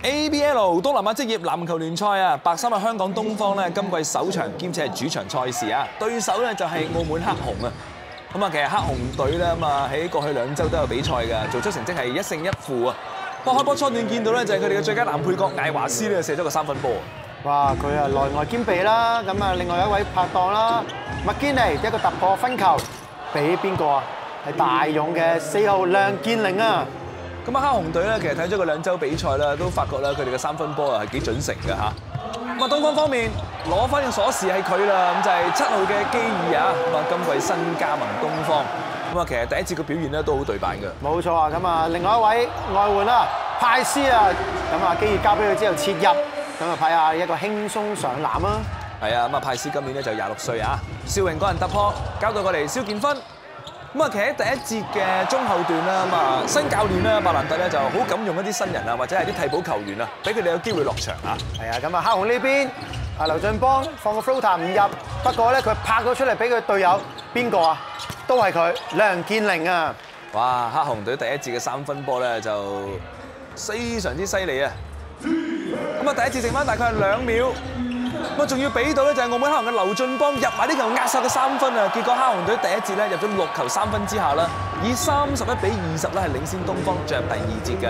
ABL 東南亞職業籃球聯賽啊，白衫嘅香港東方咧，今季首場兼且係主場賽事啊，對手咧就係澳門黑熊啊。咁啊，其實黑熊隊咧喺過去2週都有比賽㗎，做出成績係1勝1負啊。不過開波初段見到咧，就係佢哋嘅最佳男配角艾華斯咧射咗個3分波。 哇！佢啊內外兼備啦，咁啊另外一位拍檔啦，麥堅尼一個突破分球，俾邊個啊？係大勇嘅4號梁建寧啊！ 咁啊，黑熊隊咧其實睇咗個2週比賽啦，都發覺咧佢哋嘅3分波啊係幾準成嘅嚇。咁啊，東方方面攞翻嘅鎖匙係佢啦，咁就係7號嘅基爾啊，咁啊今季新加盟東方。咁啊，其實第一節嘅表現咧都好對版嘅。 冇錯啊，咁啊另外一位外援啦，派斯啊，咁啊基爾交俾佢之後切入，咁啊派下一個輕鬆上籃啊。 係啊，咁啊派斯今年咧就26歲啊，邵榮個人突破，交到過嚟蕭建勳。咁啊，其實喺第一節嘅中後段啦，咁啊新教練啦，伯蘭特咧就好敢用一啲新人啊，或者係啲替補球員啊，俾佢哋有機會落場啊。 係啊，咁啊黑熊呢邊啊劉俊邦放個 floater 唔入，不過咧佢拍咗出嚟俾佢隊友邊個啊？都係佢梁建寧啊！ 哇！黑熊隊第一節嘅3分波咧就非常之犀利啊！咁啊，第一節剩翻大概係2秒。咁啊，仲要俾到咧就係澳門黑熊嘅劉俊邦入埋呢球壓殺嘅3分啊！結果黑熊隊第一節咧入咗6球3分之下啦，以31-20咧係領先東方進入第2節嘅。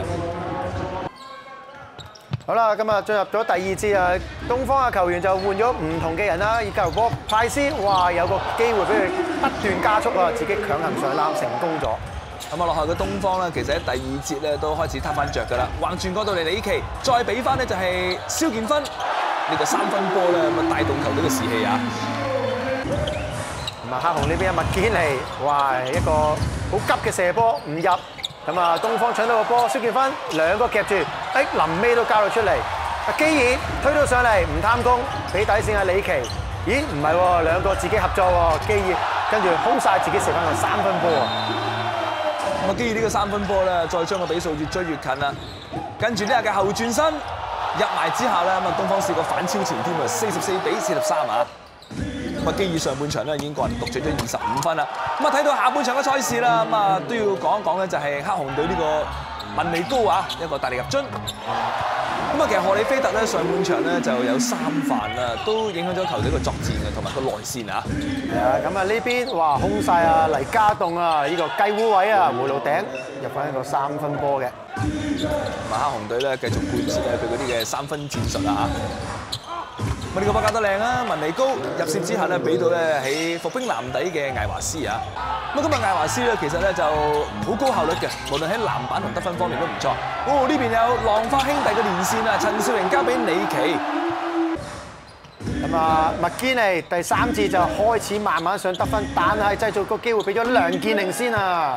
好啦，咁啊進入咗第2節啊，東方嘅球員就換咗唔同嘅人啦，以球波派斯，哇有個機會俾佢不斷加速啊，自己強行上籃成功咗。 咁啊，落後嘅東方咧，其實喺第2節咧都開始撻翻着㗎啦，橫轉過到嚟李奇，再俾翻咧就係蕭建勳。呢個3分波咧，咁啊帶動球隊嘅士氣啊！ 咁啊，黑熊呢邊啊麥堅尼，哇一個好急嘅射波唔入，咁啊東方搶到個波，蕭建勳2個夾住，臨尾都交到出嚟。阿基爾推到上嚟唔貪功，俾底線阿李奇，咦唔係喎，2個自己合作喎，基爾跟住空晒自己射翻個3分波啊！ 咁啊，基爾呢個3分波咧，再將個比數越追越近啦。跟住呢日嘅後轉身。入埋之下咧，咁啊東方試過反超前添啊，44-43啊！咁啊基爾上半場咧已經個人獨取咗25分啦。咁啊睇到下半場嘅賽事啦，咁啊都要講一講咧，就係黑熊隊呢個文尼高啊，一個大力入樽。咁啊其實荷里菲特咧上半場咧就有3犯啦，都影響咗球隊嘅作戰嘅同埋個內線啊。 係啊，咁啊呢邊哇空晒啊黎家棟啊，呢個雞烏位啊回路頂入翻一個3分波嘅。 黑熊隊咧繼續貫徹佢嗰啲嘅3分戰術啊嚇！呢個波搞得靚啊！文尼高入線之下咧，俾到咧喺伏兵籃底嘅艾華斯啊！咁今日艾華斯咧其實咧就好高效率嘅，無論喺籃板同得分方面都唔錯。哦，呢邊有浪花兄弟嘅連線啊！陳少榮交俾李奇。 咁啊麥堅尼第3節就開始慢慢上得分，但係製造個機會俾咗梁建寧先啊！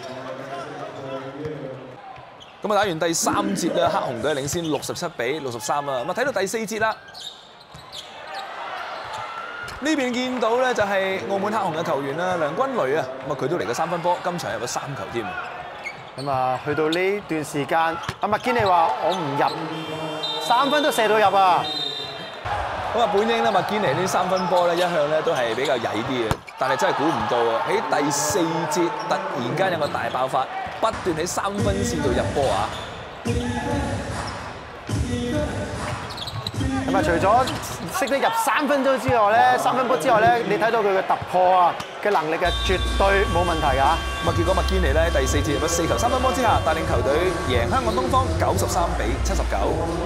咁啊打完第3節咧，黑熊隊領先67-63啊！咁啊睇到第4節啦，呢邊見到咧就係澳門黑熊嘅球員啦，梁君雷啊，咁啊佢都嚟個3分波，今場入咗3球添。 咁啊去到呢段時間，阿麥堅尼話我唔入，3分都射到入啊！ 咁啊本應咧麥堅尼呢3分波咧一向咧都係比較曳啲嘅，但係真係估唔到啊！喺第4節突然間有個大爆發。不斷喺3分線度入波啊！ 咁啊，除咗識得入3分之外咧，3分波之外咧，你睇到佢嘅突破啊嘅能力係絕對冇問題㗎。 咁啊，結果麥堅尼咧第4節入咗4球3分波之下，帶領球隊贏香港東方93-79。